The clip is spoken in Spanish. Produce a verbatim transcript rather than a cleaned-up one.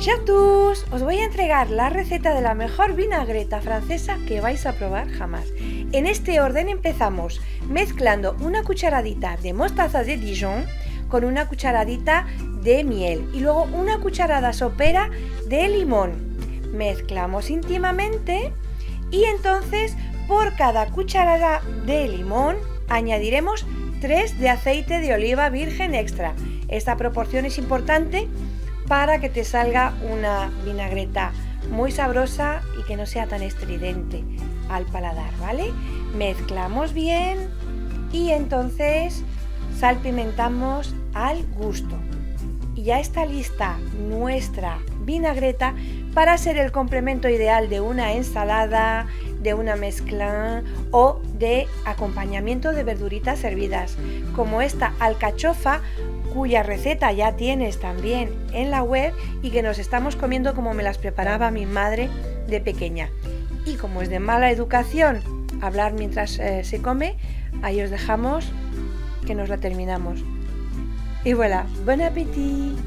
Bonjour a tous, os voy a entregar la receta de la mejor vinagreta francesa que vais a probar jamás. En este orden empezamos mezclando una cucharadita de mostaza de Dijon con una cucharadita de miel y luego una cucharada sopera de limón. Mezclamos íntimamente y entonces por cada cucharada de limón añadiremos tres de aceite de oliva virgen extra. Esta proporción es importante para que te salga una vinagreta muy sabrosa y que no sea tan estridente al paladar, ¿vale? Mezclamos bien y entonces salpimentamos al gusto. Y ya está lista nuestra vinagreta para ser el complemento ideal de una ensalada, de una mezcla o de acompañamiento de verduritas hervidas, como esta alcachofa, cuya receta ya tienes también en la web y que nos estamos comiendo como me las preparaba mi madre de pequeña. Y como es de mala educación hablar mientras eh, se come, ahí os dejamos que nos la terminamos. Y voilà, bon appétit!